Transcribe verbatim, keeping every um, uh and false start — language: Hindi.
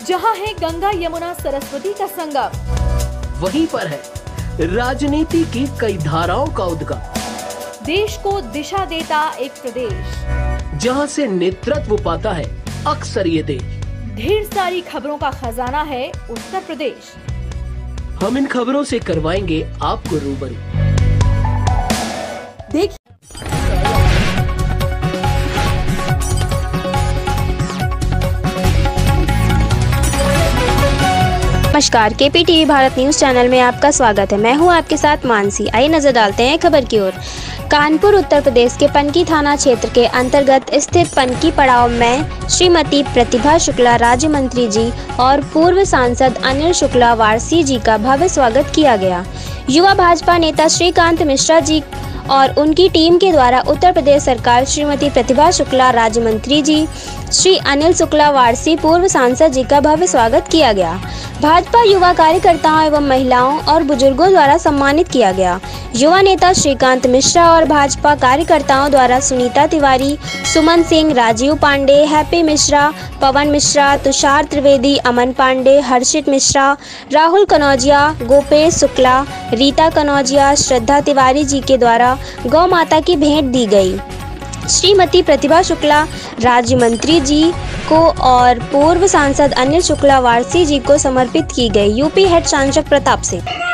जहां है गंगा यमुना सरस्वती का संगम, वहीं पर है राजनीति की कई धाराओं का उद्गम। देश को दिशा देता एक प्रदेश, जहां से नेतृत्व पाता है अक्सर ये देश। ढेर सारी खबरों का खजाना है उत्तर प्रदेश। हम इन खबरों से करवाएंगे आपको रूबरू। देखिए नमस्कार, KP TV Bharat news channel में आपका स्वागत है। मैं हूं आपके साथ मानसी। आइए नजर डालते हैं खबर की ओर। कानपुर उत्तर प्रदेश के पनकी थाना क्षेत्र के अंतर्गत स्थित पनकी पड़ाव में श्रीमती प्रतिभा शुक्ला राज्य मंत्री जी और पूर्व सांसद अनिल शुक्ला वारसी जी का भव्य स्वागत किया गया। युवा भाजपा नेता श्रीकांत मिश्रा जी और उनकी टीम के द्वारा उत्तर प्रदेश सरकार श्रीमती प्रतिभा शुक्ला राज्य मंत्री जी, श्री अनिल शुक्ला वारसी पूर्व सांसद जी का भव्य स्वागत किया गया। भाजपा युवा कार्यकर्ताओं एवं महिलाओं और बुजुर्गों द्वारा सम्मानित किया गया। युवा नेता श्रीकांत मिश्रा और भाजपा कार्यकर्ताओं द्वारा सुनीता तिवारी, सुमन सिंह, राजीव पांडे, हैप्पी मिश्रा, पवन मिश्रा, तुषार त्रिवेदी, अमन पांडे, हर्षित मिश्रा, राहुल कनौजिया, गोपेश शुक्ला, रीता कनौजिया, श्रद्धा तिवारी जी के द्वारा गौ माता की भेंट दी गई। श्रीमती प्रतिभा शुक्ला राज्य मंत्री जी को और पूर्व सांसद अनिल शुक्ला वारसी जी को समर्पित की गई। यूपी हेड सांसद प्रताप सिंह।